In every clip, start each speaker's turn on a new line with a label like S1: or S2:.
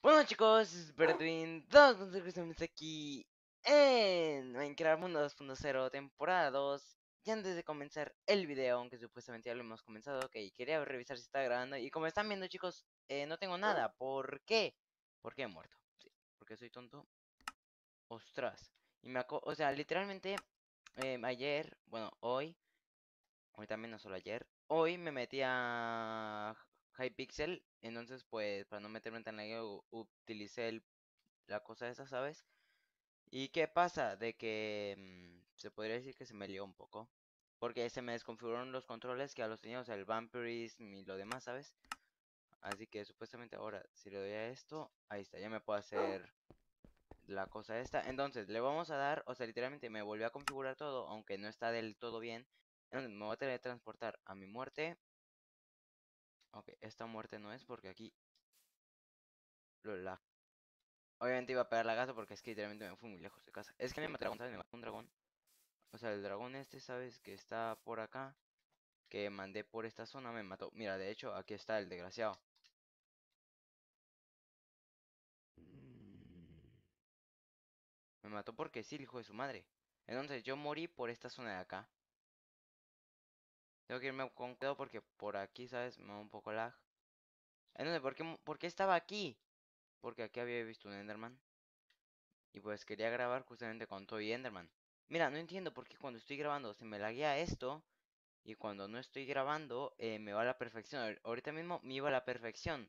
S1: Bueno chicos, Bertwin, todos nosotros estamos aquí en Minecraft Mundo 2.0 temporada 2. Y antes de comenzar el video, aunque supuestamente ya lo hemos comenzado, ok, quería revisar si está grabando. Y como están viendo chicos, no tengo nada. ¿Por qué? Porque he muerto. Sí, porque soy tonto. Ostras. O sea, literalmente ayer, bueno, hoy también no solo ayer, hoy me metí a Hypixel. Entonces pues para no meterme tan lejos utilicé la cosa esa, ¿sabes? ¿Y qué pasa? De que se podría decir que se me lió un poco. Porque se me desconfiguraron los controles que ya los tenía, o sea, el Vampirism y lo demás, ¿sabes? Así que supuestamente ahora, si le doy a esto, ahí está, ya me puedo hacer la cosa esta. Entonces, le vamos a dar, o sea, literalmente me volvió a configurar todo, aunque no está del todo bien. Entonces, me voy a teletransportar a mi muerte. Ok, esta muerte no es porque aquí lo lag. Obviamente iba a pegar la gasa porque es que literalmente me fui muy lejos de casa. Es que me mató un dragón, ¿sabes? Me mató un dragón. O sea, el dragón este, ¿sabes? Que está por acá. Que mandé por esta zona, me mató. Mira, de hecho, aquí está el desgraciado. Me mató porque sí, el hijo de su madre. Entonces yo morí por esta zona de acá. Tengo que irme con cuidado porque por aquí, ¿sabes? Me da un poco lag. Entonces, ¿por qué estaba aquí? Porque aquí había visto un Enderman. Y pues quería grabar justamente con Toy Enderman. Mira, no entiendo por qué cuando estoy grabando se me laguea esto. Y cuando no estoy grabando, me va a la perfección. Ahorita mismo me iba a la perfección.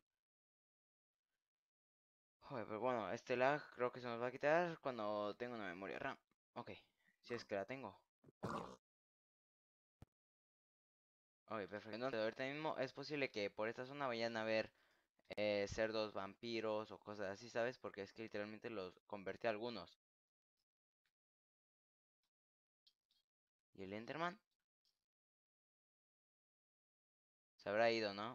S1: Joder, pero bueno, este lag creo que se nos va a quitar cuando tengo una memoria RAM. Ok, si es que la tengo. Ok, ok, perfecto. Entonces, ahorita mismo es posible que por esta zona vayan a haber cerdos, vampiros o cosas así, ¿sabes? Porque es que literalmente los convertí a algunos. ¿Y el Enderman? Se habrá ido, ¿no?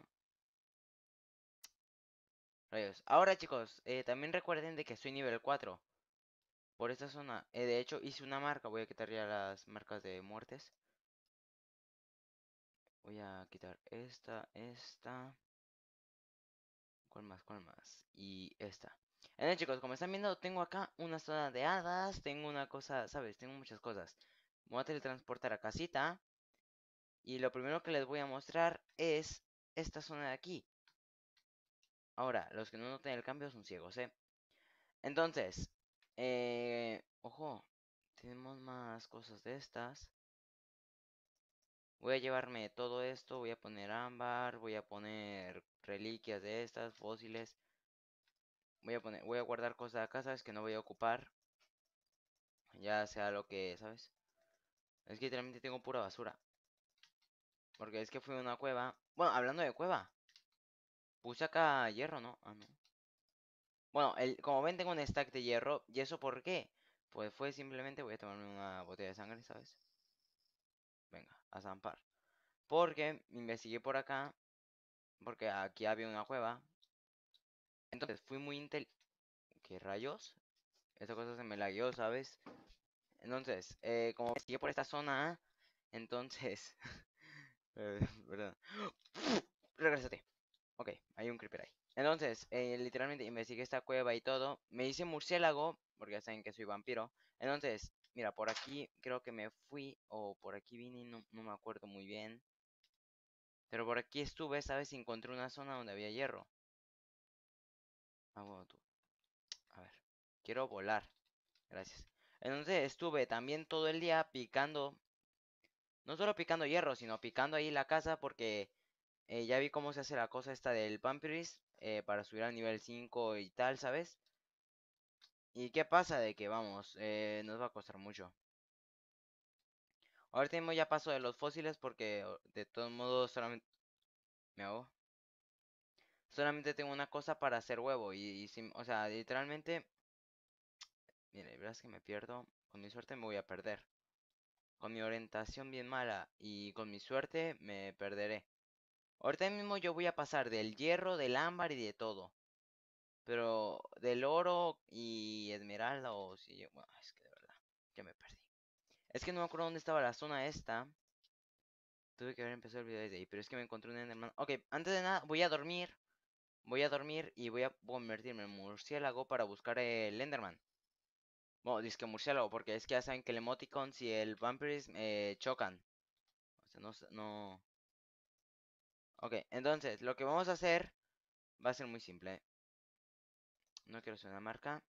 S1: Rayos. Ahora, chicos, también recuerden de que soy nivel 4. Por esta zona. De hecho, hice una marca. Voy a quitar ya las marcas de muertes. Voy a quitar esta. ¿Cuál más? ¿Cuál más? Y esta. Entonces, chicos, como están viendo, tengo acá una zona de hadas. Tengo una cosa, ¿sabes? Tengo muchas cosas. Me voy a teletransportar a casita. Y lo primero que les voy a mostrar es esta zona de aquí. Ahora, los que no noten el cambio son ciegos, ¿eh? Entonces, ojo, tenemos más cosas de estas. Voy a llevarme todo esto, voy a poner ámbar, voy a poner reliquias de estas, fósiles. Voy a guardar cosas de acá, ¿sabes? Que no voy a ocupar. Ya sea lo que, ¿sabes? Es que literalmente tengo pura basura. Porque es que fui a una cueva. Bueno, hablando de cueva. Puse acá hierro, ¿no? Ah, no. Bueno, como ven tengo un stack de hierro. ¿Y eso por qué? Pues fue simplemente voy a tomarme una botella de sangre, ¿sabes? Venga, a zampar. Porque investigué por acá. Porque aquí había una cueva. Entonces fui muy ¿Qué rayos? Esta cosa se me lagueó, ¿sabes? Entonces, como investigué por esta zona. Entonces... Perdón. Regrésate. Ok, hay un creeper ahí. Entonces, literalmente investigué esta cueva y todo. Me hice murciélago, porque ya saben que soy vampiro. Entonces, mira, por aquí creo que me fui, o por aquí vine, no me acuerdo muy bien. Pero por aquí estuve, ¿sabes? Y encontré una zona donde había hierro. Ah, bueno, tú. A ver, quiero volar. Gracias. Entonces estuve también todo el día picando. No solo picando hierro, sino picando ahí la casa porque ya vi cómo se hace la cosa esta del Vampiris para subir al nivel 5 y tal, ¿sabes? ¿Y qué pasa? De que vamos, nos va a costar mucho. Ahorita mismo ya paso de los fósiles porque de todos modos solamente me hago. Solamente tengo una cosa para hacer huevo o sea, literalmente, mire, verás que me pierdo. Con mi suerte me voy a perder. Con mi orientación bien mala y con mi suerte me perderé. Ahorita mismo yo voy a pasar del hierro, del ámbar y de todo. Pero del oro y esmeralda o si... Bueno, es que de verdad, ya me perdí. Es que no me acuerdo dónde estaba la zona esta. Tuve que haber empezado el video desde ahí, pero es que me encontré un Enderman. Ok, antes de nada, voy a dormir. voy a dormir y voy a convertirme en murciélago para buscar el Enderman. Bueno, disque murciélago, porque es que ya saben que el emoticons y el vampirism chocan. O sea, no. Ok, entonces, lo que vamos a hacer va a ser muy simple. No quiero hacer una marca.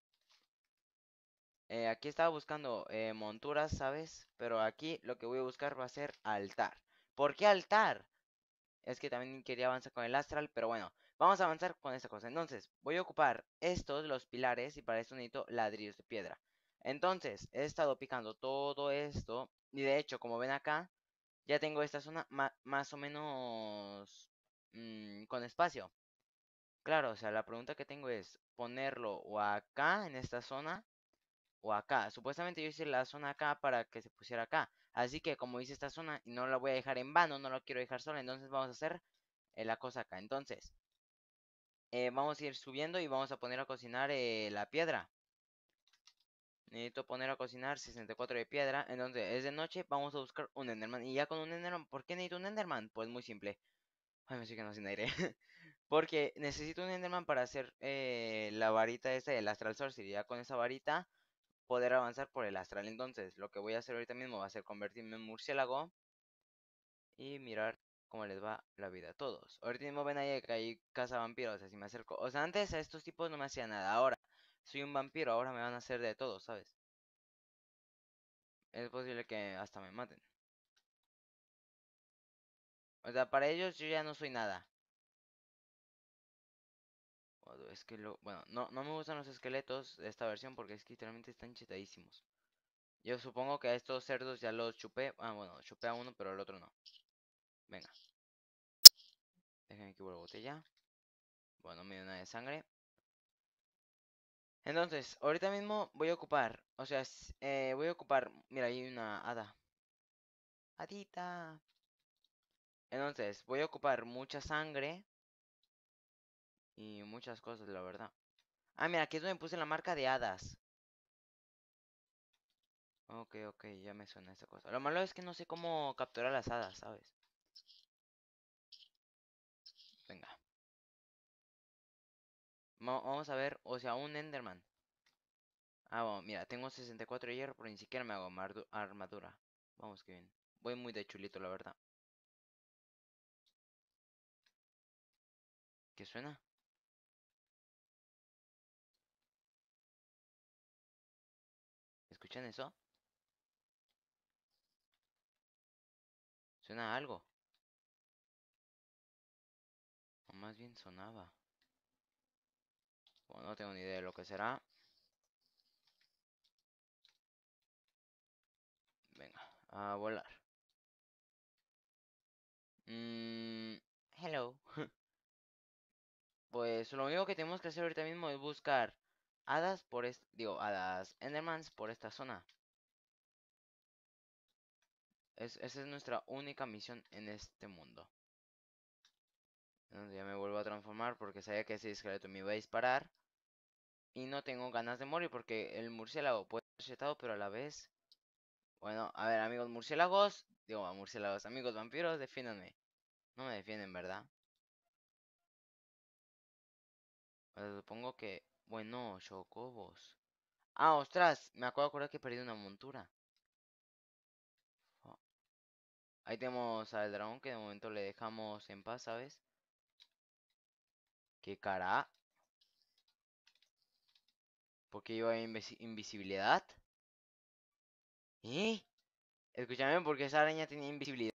S1: Aquí estaba buscando monturas, ¿sabes? Pero aquí lo que voy a buscar va a ser altar. ¿Por qué altar? Es que también quería avanzar con el astral, pero bueno, vamos a avanzar con esta cosa. Entonces, voy a ocupar estos, los pilares, y para esto necesito ladrillos de piedra. Entonces, he estado picando todo esto, y de hecho, como ven acá, ya tengo esta zona más o menos con espacio. Claro, o sea, la pregunta que tengo es ponerlo o acá, en esta zona, o acá. Supuestamente yo hice la zona acá para que se pusiera acá. Así que como hice esta zona y no la voy a dejar en vano, no la quiero dejar sola, entonces vamos a hacer la cosa acá. Entonces, vamos a ir subiendo y vamos a poner a cocinar la piedra. Necesito poner a cocinar 64 de piedra. Entonces, es de noche, vamos a buscar un Enderman. Y ya con un Enderman, ¿por qué necesito un Enderman? Pues muy simple. Ay, me estoy quedando sin aire. Porque necesito un Enderman para hacer la varita esta del Astral Sorcery. Ya con esa varita poder avanzar por el astral. Entonces, lo que voy a hacer ahorita mismo va a ser convertirme en murciélago y mirar cómo les va la vida a todos. Ahorita mismo ven ahí que hay caza vampiros, o sea, si me acerco. O sea, antes a estos tipos no me hacía nada. Ahora soy un vampiro, ahora me van a hacer de todo, ¿sabes? Es posible que hasta me maten. O sea, para ellos yo ya no soy nada. Es que bueno, no me gustan los esqueletos de esta versión porque es que literalmente están chetadísimos. Yo supongo que a estos cerdos ya los chupé. Ah, bueno, chupé a uno, pero al otro no. Venga, déjenme que vuelva botella. Bueno, me dio una de sangre. Entonces, ahorita mismo voy a ocupar, o sea, voy a ocupar, mira, hay una hada. Hadita. Entonces, voy a ocupar mucha sangre y muchas cosas, la verdad. Ah, mira, aquí es donde puse la marca de hadas. Ok, ok, ya me suena esta cosa. Lo malo es que no sé cómo capturar las hadas, ¿sabes? Venga. Vamos a ver, o sea, un Enderman. Ah, bueno, mira, tengo 64 de hierro, pero ni siquiera me hago armadura. Vamos, que bien. Voy muy de chulito, la verdad. ¿Qué suena? ¿Escuchan eso? ¿Suena algo? O más bien sonaba. Bueno, no tengo ni idea de lo que será. Venga, a volar. Mmm, hello. Pues lo único que tenemos que hacer ahorita mismo es buscar hadas por digo, hadas Endermans por esta zona. Esa es nuestra única misión en este mundo. Entonces ya me vuelvo a transformar porque sabía que ese esqueleto me iba a disparar. Y no tengo ganas de morir porque el murciélago puede ser chetado, pero a la vez... Bueno, a ver, amigos murciélagos. Digo, murciélagos, amigos vampiros, defiéndanme. No me defienden, ¿verdad? Supongo que... Bueno, chocobos. Ah, ostras, me acabo de acordar que perdí una montura. Oh, ahí tenemos al dragón que de momento le dejamos en paz, ¿sabes? ¿Qué cara? Porque iba a invisibilidad. ¿Eh? Escúchame, porque esa araña tenía invisibilidad.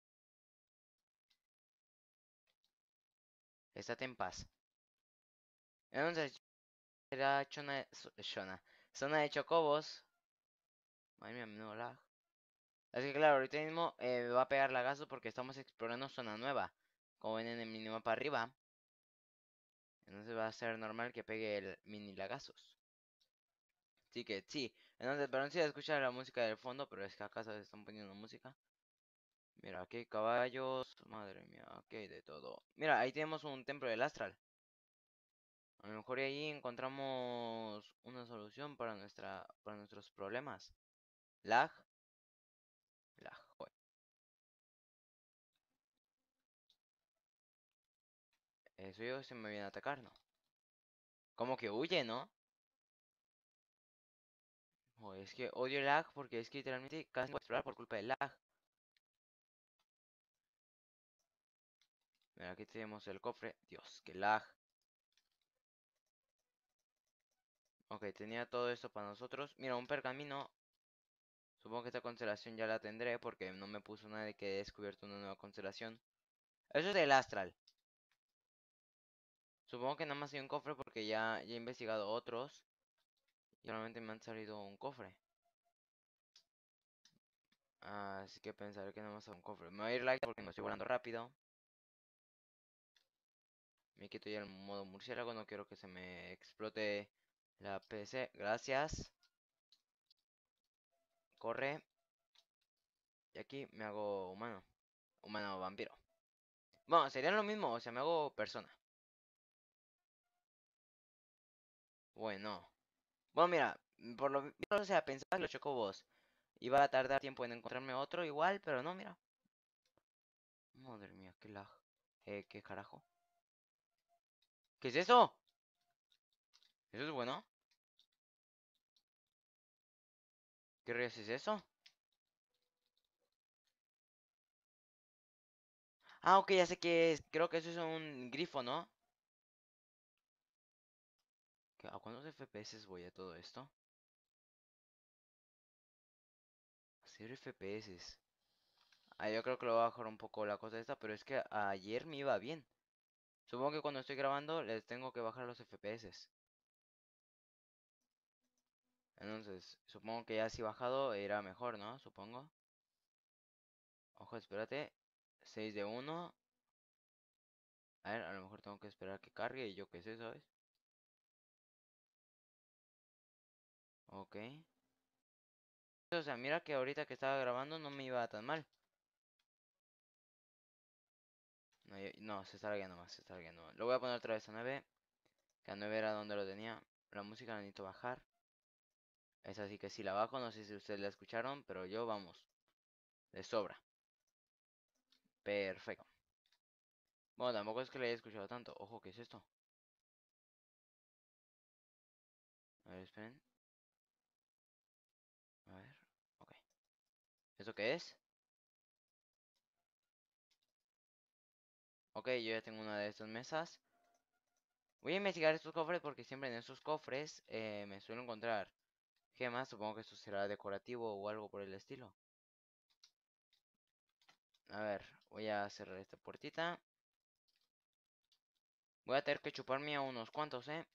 S1: Estate en paz. Entonces, será zona de chocobos. Madre mía, menudo lag. Así que claro, ahorita mismo me va a pegar lagazo porque estamos explorando zona nueva. Como ven en el minimapa arriba. Entonces va a ser normal que pegue el mini lagazos. Así que sí. Entonces, perdón si escuchar la música del fondo, pero es que acá se están poniendo música. Mira, aquí hay caballos. Madre mía, aquí hay de todo. Mira, ahí tenemos un templo del astral. A lo mejor ahí encontramos una solución para para nuestros problemas. Lag, lag, joder. Eso yo se me viene a atacar, ¿no? Como que huye, ¿no? O es que odio el lag porque es que literalmente casi no puedo explorar por culpa del lag. Mira, aquí tenemos el cofre. Dios, qué lag. Ok, tenía todo esto para nosotros. Mira, un pergamino. Supongo que esta constelación ya la tendré porque no me puso nada de que he descubierto una nueva constelación. Eso es del astral. Supongo que nada más hay un cofre porque ya he investigado otros. Y realmente me han salido un cofre. Así que pensaré que nada más hay un cofre. Me voy a ir like porque me estoy volando rápido. Me quito ya el modo murciélago. No quiero que se me explote la PC. Gracias. Corre. Y aquí me hago humano. Humano vampiro. Bueno, serían lo mismo. O sea, me hago persona. Bueno. Bueno, mira. Por lo menos, o sea, pensaba que los chocobos iba a tardar tiempo en encontrarme otro igual. Pero no, mira. Madre mía, qué lag. ¿Qué carajo? ¿Qué es eso? ¿Eso es bueno? ¿Qué rayos es eso? Ah, ok, ya sé qué es. Creo que eso es un grifo, ¿no? ¿A cuántos FPS voy a todo esto? 0 FPS. Ah, yo creo que lo voy a bajar un poco la cosa esta, pero es que ayer me iba bien. Supongo que cuando estoy grabando les tengo que bajar los FPS. Entonces, supongo que ya si bajado irá mejor, ¿no? Supongo. Ojo, espérate. 6 de uno. A ver, a lo mejor tengo que esperar que cargue y yo qué sé, ¿sabes? Ok. O sea, mira que ahorita que estaba grabando no me iba tan mal. No, no, se está lagueando más, se está lagueando más. Lo voy a poner otra vez a 9. Que a 9 era donde lo tenía. La música la necesito bajar. Es así que si la bajo, no sé si ustedes la escucharon, pero yo, vamos, de sobra. Perfecto. Bueno, tampoco es que la haya escuchado tanto. Ojo, ¿qué es esto? A ver, esperen. A ver, ok. ¿Esto qué es? Ok, yo ya tengo una de estas mesas. Voy a investigar estos cofres porque siempre en estos cofres me suelo encontrar gemas. Supongo que esto será decorativo o algo por el estilo. A ver, voy a cerrar esta puertita. Voy a tener que chuparme a unos cuantos, ¿eh?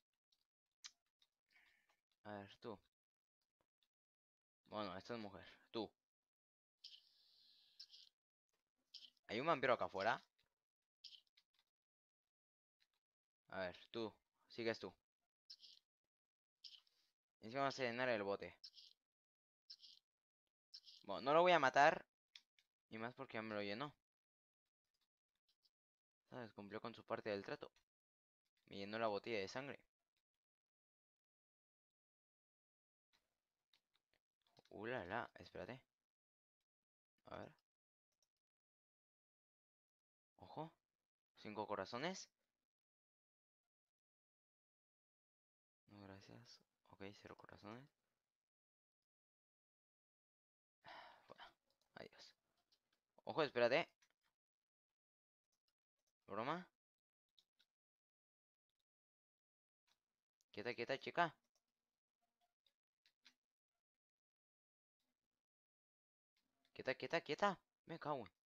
S1: A ver, tú. Bueno, esta es mujer. Tú. ¿Hay un vampiro acá afuera? A ver, tú. Sigues tú. Encima vamos a llenar el bote. Bueno, no lo voy a matar. Y más porque ya me lo llenó. ¿Sabes? Cumplió con su parte del trato. Me llenó la botella de sangre. La. Espérate. A ver. Ojo. 5 corazones. No, gracias. Ok, 0 corazones. Fuera. Adiós. Ojo, espérate. ¿Broma? Quieta, quieta, chica. Quieta, quieta, quieta. Me cago en.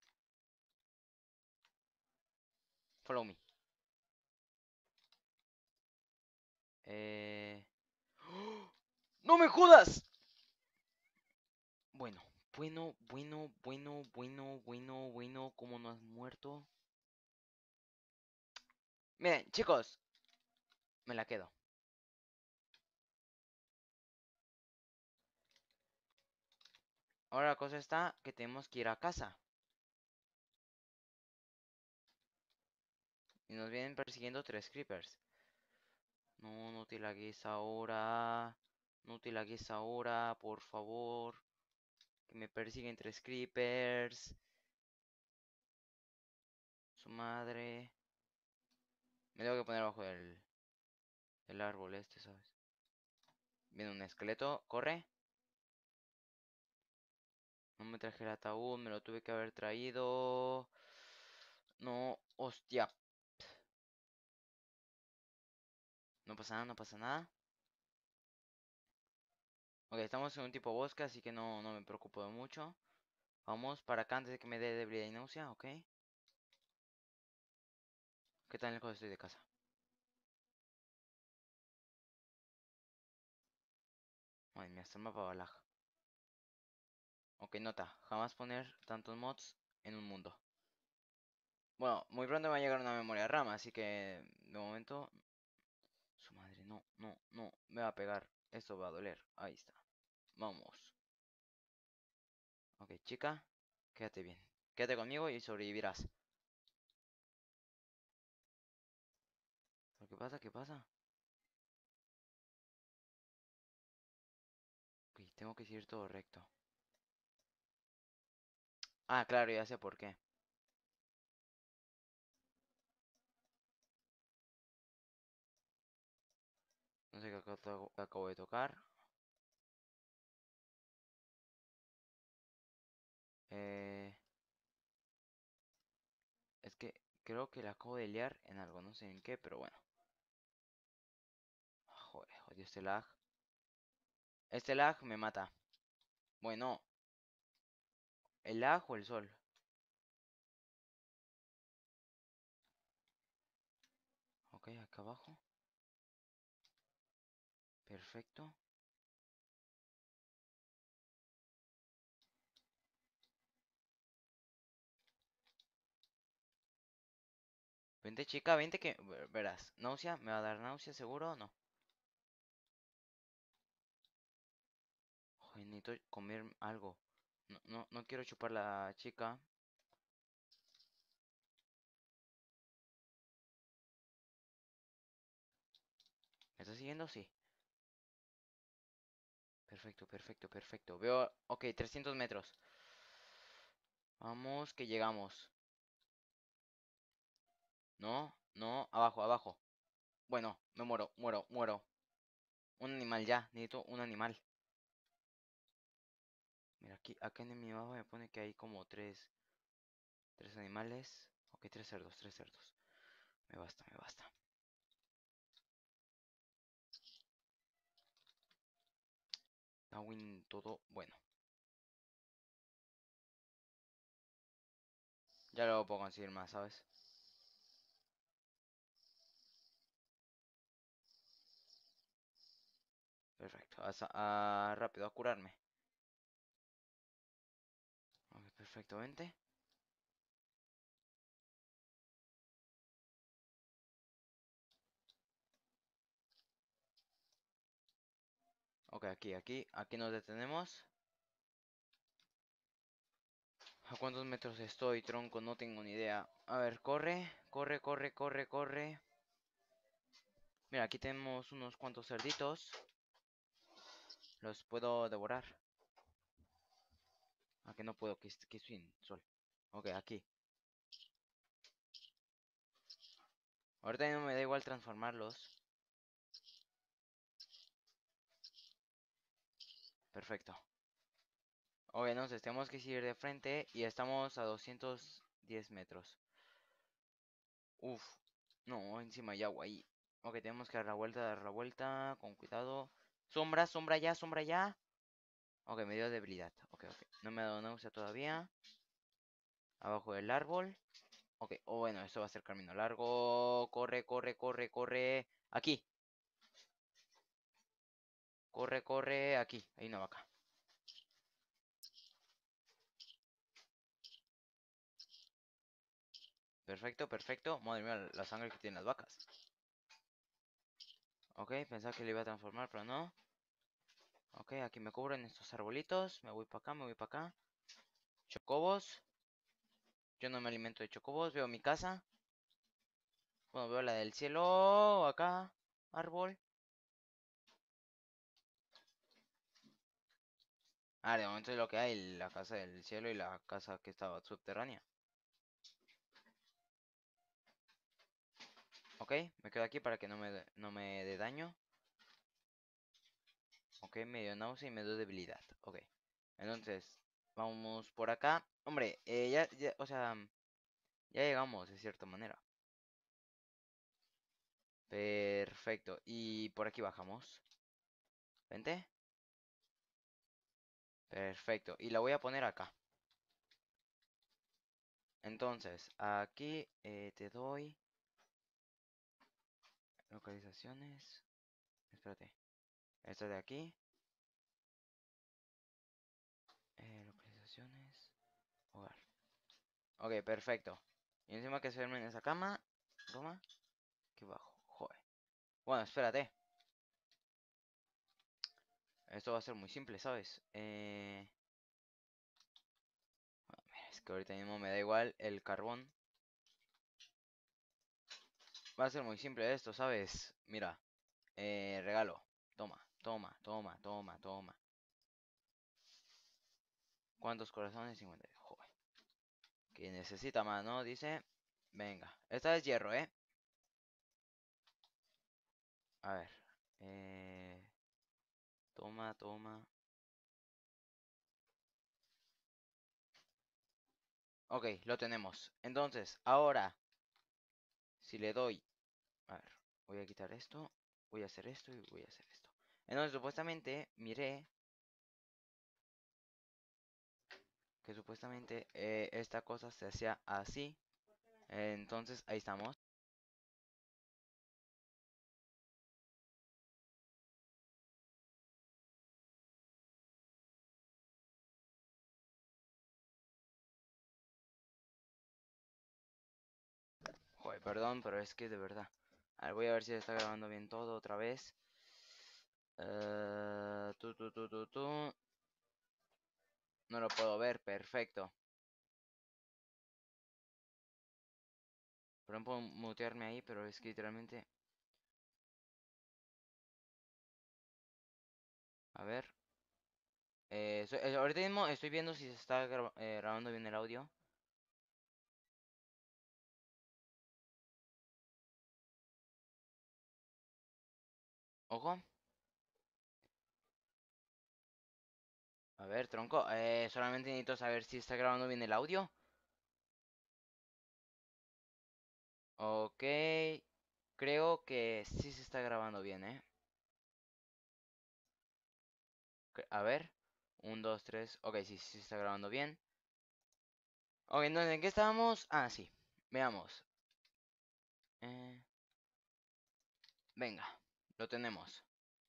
S1: Follow me. Eh... ¡Oh! ¡No me jodas! Bueno, bueno. ¿Cómo no has muerto? Miren, chicos, me la quedo. Ahora la cosa está que tenemos que ir a casa. Y nos vienen persiguiendo 3 creepers. No, no te lagues ahora. No te lagues ahora, por favor. Que me persiguen 3 creepers. Su madre. Me tengo que poner abajo del árbol este, ¿sabes? Viene un esqueleto, corre. No me traje el ataúd, me lo tuve que haber traído. No, hostia. No pasa nada, no pasa nada. Ok, estamos en un tipo bosque, así que no me preocupo de mucho. Vamos para acá antes de que me dé debilidad y náusea, ok. ¿Qué tan lejos estoy de casa? Madre mía, hasta el mapa baja. Ok, nota, jamás poner tantos mods en un mundo. Bueno, muy pronto me va a llegar una memoria RAM, así que de momento... Su madre, no, me va a pegar. Esto va a doler. Ahí está. Vamos. Ok, chica, quédate bien. Quédate conmigo y sobrevivirás. ¿Pero qué pasa? ¿Qué pasa? Ok, tengo que seguir todo recto. Ah, claro, ya sé por qué. No sé qué acabo de tocar. Eh, es que creo que la acabo de liar en algo, no sé en qué, pero bueno. Joder, odio este lag. Este lag me mata. Bueno, ¿el lag o el sol? Ok, acá abajo. Perfecto. Vente, chica, vente que... Verás, náusea, ¿me va a dar náusea seguro o no? Joder, necesito comer algo. No quiero chupar la chica. ¿Me está siguiendo? Sí. Perfecto. Veo... Ok, 300 metros. Vamos, que llegamos. No, abajo. Bueno, me muero. Un animal ya, necesito un animal. Mira, aquí, acá en mi mapa me pone que hay como tres animales. Ok, tres cerdos. Me basta. Win todo, bueno. Ya lo puedo conseguir más, ¿sabes? Perfecto. Rápido, a curarme. Ok, perfectamente. Ok, aquí nos detenemos. ¿A cuántos metros estoy, tronco? No tengo ni idea. A ver, corre. Mira, aquí tenemos unos cuantos cerditos. Los puedo devorar. ¿A que no puedo? Que estoy en sol. Ok, aquí. Ahorita no me da igual transformarlos. Perfecto. Ok, entonces tenemos que seguir de frente y estamos a 210 metros. Uf, no, encima hay agua ahí. Ok, tenemos que dar la vuelta, con cuidado. Sombra ya. Ok, me dio debilidad. Ok. No me ha dado náusea todavía. Abajo del árbol. Ok, bueno, esto va a ser camino largo. Corre. Aquí. Corre. Aquí. Hay una vaca. Perfecto. Madre mía, la sangre que tienen las vacas. Ok, pensaba que le iba a transformar, pero no. Ok, aquí me cubren estos arbolitos. Me voy para acá. Chocobos. Yo no me alimento de chocobos. Veo mi casa. Bueno, veo la del cielo. Acá. Árbol. Ah, de momento es lo que hay. La casa del cielo y la casa que estaba subterránea. Ok, me quedo aquí para que no me dé daño. Ok, medio náusea y medio debilidad. Ok, entonces vamos por acá. Hombre, o sea, ya llegamos de cierta manera. Perfecto, y por aquí bajamos. Vente. Perfecto, y la voy a poner acá. Entonces, aquí te doy localizaciones. Espérate, esta de aquí. Localizaciones. Hogar. Ok, perfecto. Y encima que se duerme en esa cama. Toma. Aquí abajo. Joder. Bueno, espérate. Esto va a ser muy simple, ¿sabes? Mira, es que ahorita mismo me da igual el carbón. Va a ser muy simple esto, ¿sabes? Mira. Regalo. Toma, toma, toma, toma, toma. ¿Cuántos corazones? 50. Joder. Que necesita más, ¿no? Dice. Venga. Esta es hierro, ¿eh? A ver. Eh... Toma, toma. Ok, lo tenemos. Entonces, ahora, si le doy... A ver, voy a quitar esto. Voy a hacer esto y voy a hacer esto. Entonces, supuestamente, miré que supuestamente esta cosa se hacía así. Entonces, ahí estamos. Joder, perdón, pero es que de verdad. A ver, voy a ver si está grabando bien todo otra vez. Tu. No lo puedo ver, perfecto. Pero no puedo mutearme ahí, pero es que literalmente... A ver. Ahorita mismo estoy viendo si se está grabando bien el audio. Ojo. A ver, tronco. Solamente necesito saber si está grabando bien el audio. Ok. Creo que sí se está grabando bien, ¿eh? A ver. 1, 2, 3. Ok, sí, sí se está grabando bien. Ok, entonces, ¿en qué estábamos? Ah, sí. Veamos. Eh, venga. Lo tenemos.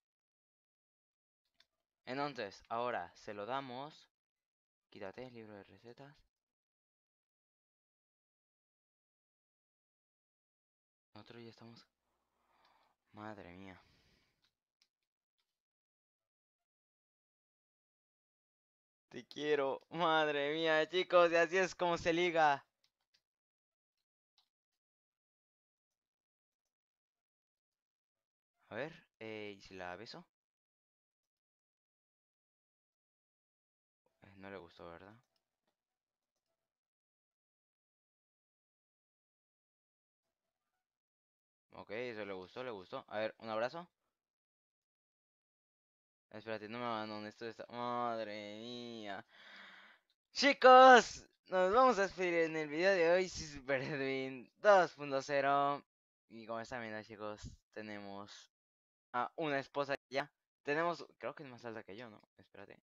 S1: Entonces, ahora se lo damos. Quítate el libro de recetas. Nosotros ya estamos. Madre mía. Te quiero. Madre mía, chicos. Y así es como se liga. A ver. ¿Y si la beso? No le gustó, ¿verdad? Ok, eso le gustó, le gustó. A ver, un abrazo. Espérate, no me abandones. Esto está... Madre mía. Chicos, nos vamos a despedir en el video de hoy. Sí, Super Edwin 2.0. Y como están viendo, chicos, tenemos a una esposa ya. Tenemos, creo que es más alta que yo, ¿no? Espérate.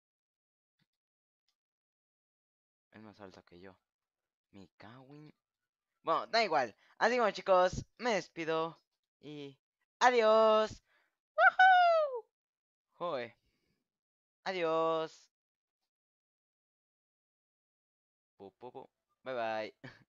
S1: Es más alta que yo. Mi Kawin. Bueno, da igual. Así como chicos, me despido. Y adiós. ¡Woohoo! Joder. Adiós. Pu, pu, pu. Bye bye.